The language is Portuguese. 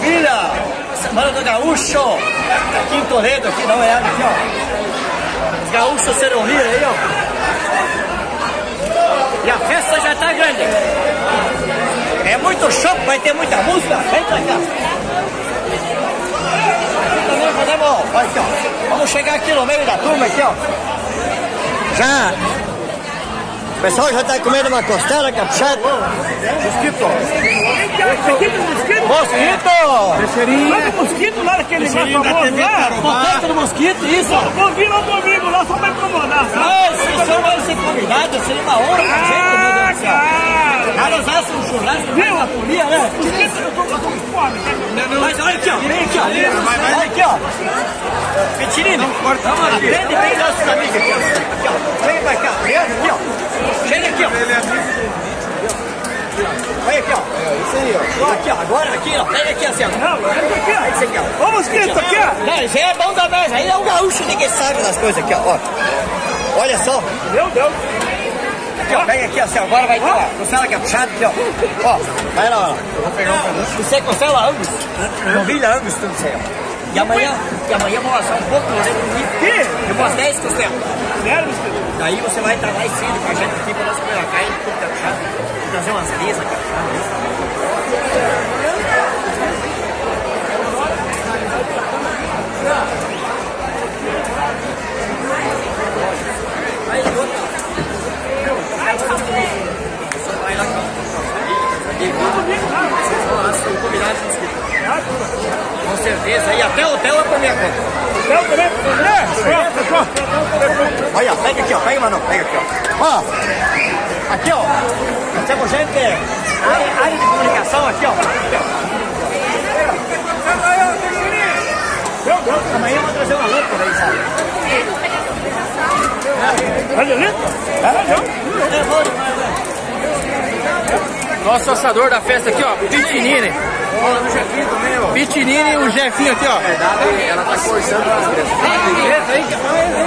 maravilha! Semana do gaúcho! Aqui em Toledo, aqui, dá uma olhada aqui, ó. Os gaúchos se reuniram aí, ó. E a festa já tá grande. É muito show, vai ter muita música. Vem pra cá. Também podemos, olha aqui, ó. Vamos chegar aqui no meio da turma, aqui, ó. Já. O pessoal já tá comendo uma costela caprichada. Mosquito. Mosquito. Olha o mosquito lá naquele negócio famoso lá. Potente do mosquito, isso. Vou vir lá domingo lá só pra incomodar. Mas se o senhor vai ser convidado, seria uma honra pra gente, meu Deus do céu. Nada usasse um churrasco, viu? A folia, né? Mosquito, eu tô com fome. Mas olha aqui, ó. Vem aqui, ó. Olha aqui, ó. Petirino. Atende bem nossos amigos aqui, ó. Aqui, ó. Vem pra cá. Aqui, ó. Chega aqui, ó. Olha aqui, ó. Isso aí, ó. Aqui, ó. Agora aqui, ó. Pega aqui assim, ó. Não, esse aqui, ó. Esse aqui, ó. Ô, mosquito, aqui, ó. Não, isso aí é bom da mesa. Aí é um gaúcho, ninguém sabe das coisas aqui, ó. Olha só. Meu Deus. Aqui, ó. Pega aqui, assim, agora vai ter, ó. Costela caprichada aqui, ó. Ó. Vai lá, ó. Vou pegar um pedaço. Isso é costela Angus. Novilha Angus, tudo isso aí, ó. E amanhã vou assar um pouco no orelha do bife. Eu vou às 10 costelas. Sério, mosquito? Daí você vai estar mais cedo com a gente aqui pra nós comer uma carne, tudo caprichado. Trazer umas mesas caprichadas. Vai lá, com certeza, e até o hotel é por minha conta. Hotel também? Olha, pega aqui, ó, pega, mano, pega aqui, ó. Ó, aqui, ó, nós temos gente, área de comunicação aqui, ó. Amanhã eu vou trazer uma lâmpada aí, sabe? Olha ali? Nosso assador da festa aqui, ó, Pitinini. Pitinini e o Jefinho aqui, ó. Ela tá forçando as crianças.